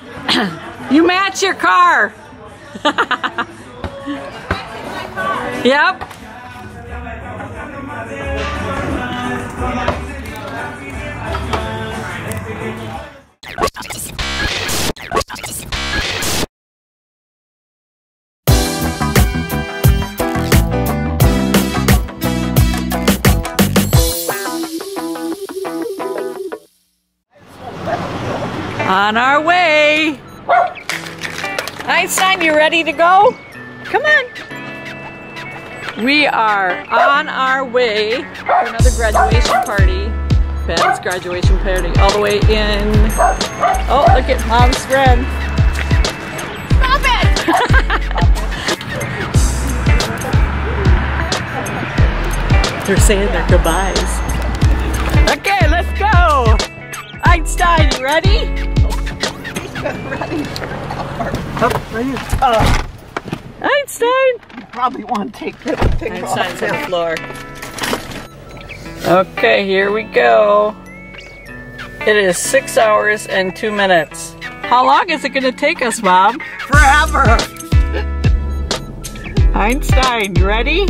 You match your car. Yep. On our way. Einstein, you ready to go? Come on. We are on our way for another graduation party. Ben's graduation party, all the way in. Oh, look at Mom's friend. Stop it! They're saying their goodbyes. Okay, let's go. Einstein, you ready? Ready? Einstein! You probably want to take that thing off. Einstein's on the floor. Okay, here we go. It is 6 hours and 2 minutes. How long is it going to take us, Mom? Forever! Einstein, you ready?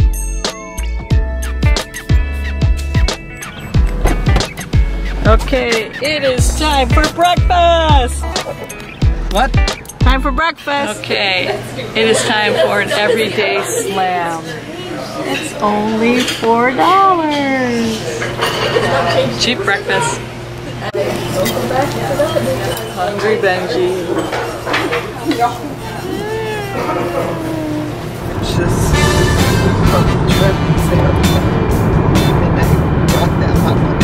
Okay, it is time for breakfast! What? Time for breakfast! Okay, it is time for an everyday slam. It's only $4. Cheap breakfast. Hungry Benji. Just trip there. And I got that hot one.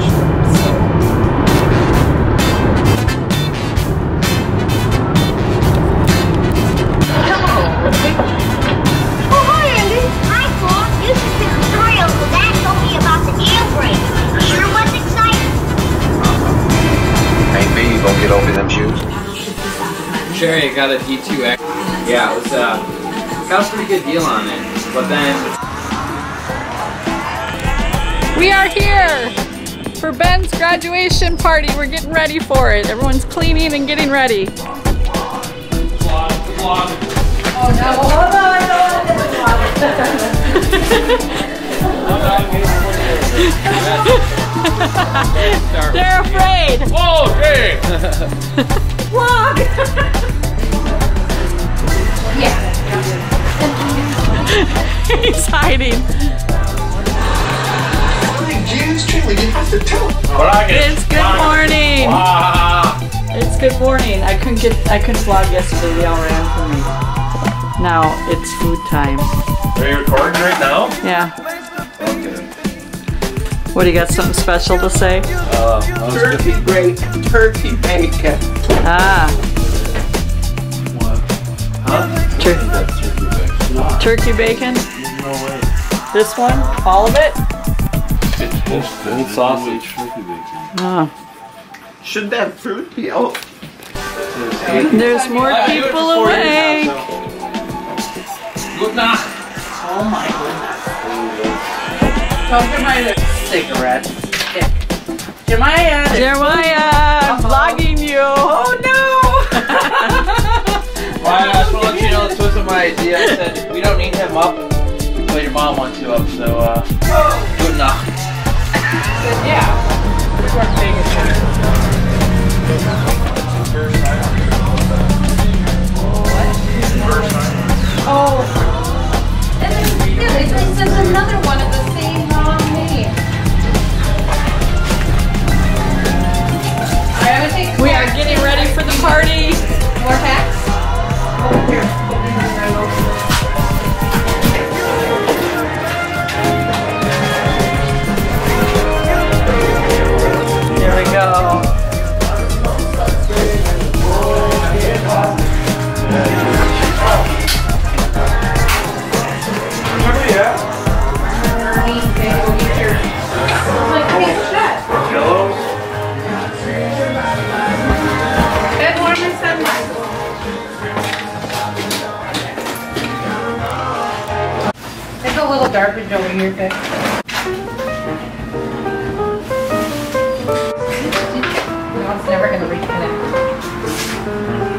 Get over them shoes. Sherry, I got a D2X. Yeah, it was got a pretty good deal on it. But then we are here for Ben's graduation party. We're getting ready for it. Everyone's cleaning and getting ready. vlog. Oh no, hold on. They're afraid. Whoa, hey! Vlog! Yeah. He's hiding. Jeez, Trinley, you have to tell. It's good morning. Wow. It's good morning. I couldn't vlog yesterday. They all ran from me. Now it's food time. Are you recording right now? Yeah. Okay. What, do you got something special to say? Turkey bacon. Ah. What? Huh? Turkey bacon? No way. This one? All of it? Old sausage. Oh. Should that fruit be out? There's more people awake. Good night. Oh my goodness. Don't get my cigarette. Jeremiah, I'm vlogging you. Oh no! Well, I just want to let you know this wasn't my idea. I said we don't need him up, but your mom wants you up, so good enough. Yeah. We weren't paying attention. Oh. And there's another one of the same wrong name. We are getting ready for the party. More packs? Over here. Here we go. There's a little garbage over here, Vic. No, it's never gonna reconnect.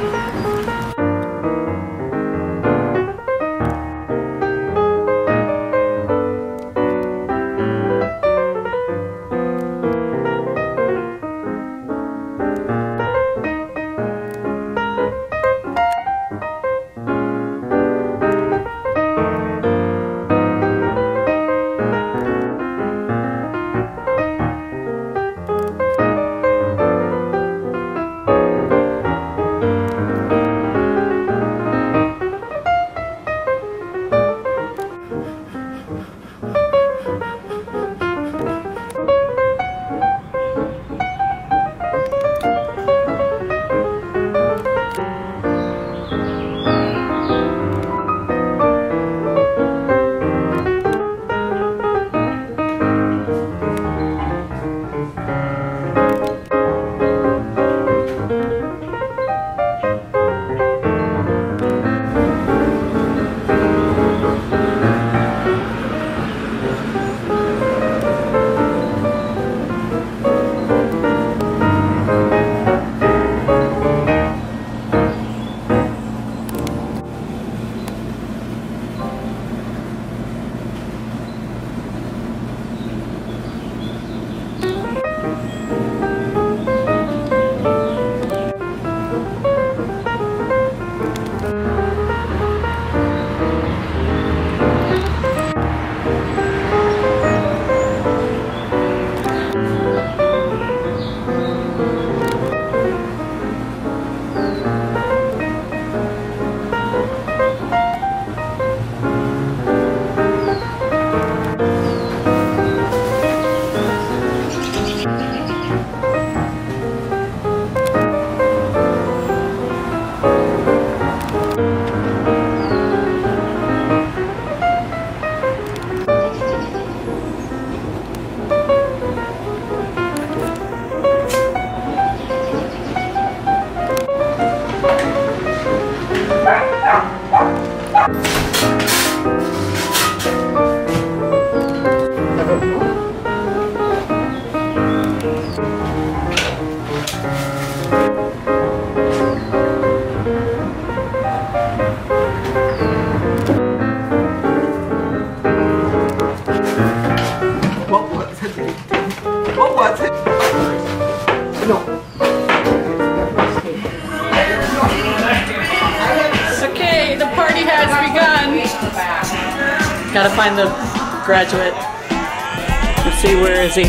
Gotta find the graduate. Let's see, where is he?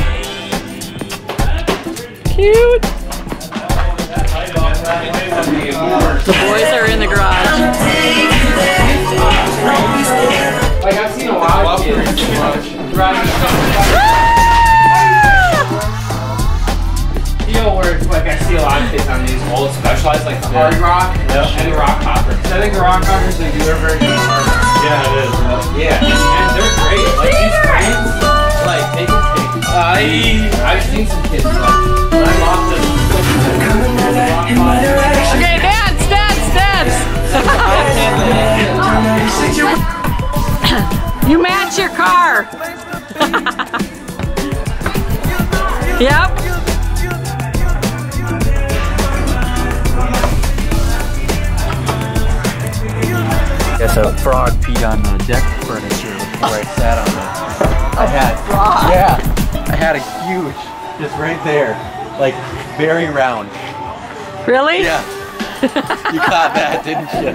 Cute. The boys are in the garage. Like I've seen a lot of kids driving. Where it's like I see a lot of kids on these old specialized, like the hard rock and the rock hoppers. I think the rock hoppers, they do a very good hard rock. Yeah, it is. Yeah, and they're great. Like these trains, like they can take. I've seen some kids like when I'm off the. Okay, dance, dance, dance. You match your car. Yep. Yes, a frog peed on the deck furniture before I sat on it. I had a huge, just right there, like very round. Really? Yeah. You caught that, didn't you?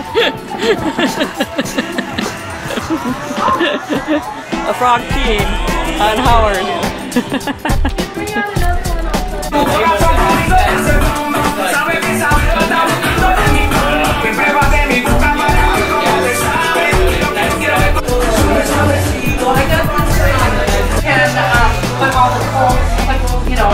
A frog peeing on Howard. Put all the cold, like, you know,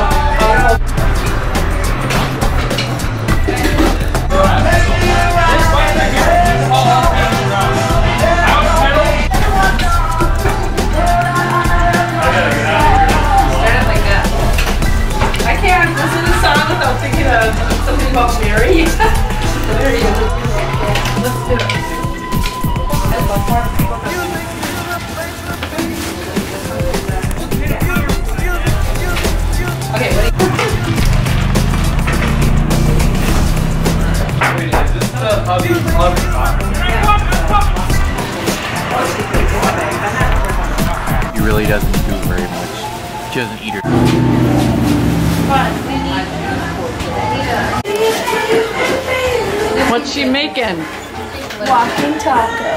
I can't listen to the song without thinking of something about Mary. There you go. Let's do it. Okay, ready? Wait, is this the hubby club? He really doesn't do very much. She doesn't eat her. What's she making? Walking taco.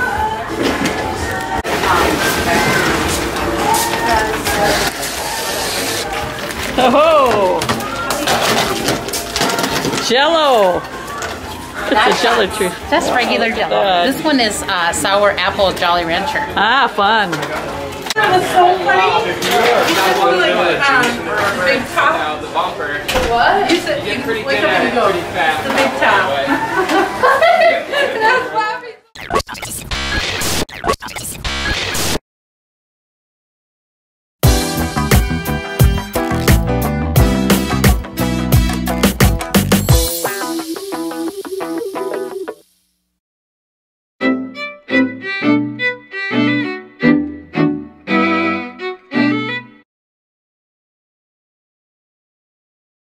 Oh, Jello. It's a Jello tree. That's regular Jello. This one is sour apple Jolly Rancher. Ah, fun. That was so funny. You said one like big top. The bumper. What? You said You get you pretty wake good up at and it go. pretty fast. The big top.